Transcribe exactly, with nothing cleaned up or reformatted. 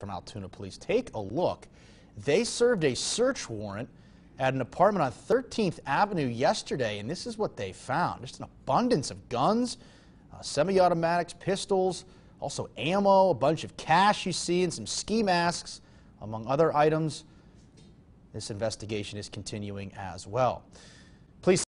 from Altoona Police. Take a look. They served a search warrant at an apartment on thirteenth Avenue yesterday, and this is what they found. Just an abundance of guns, uh, semi-automatics, pistols, also ammo, a bunch of cash you see, and some ski masks, among other items. This investigation is continuing as well. Police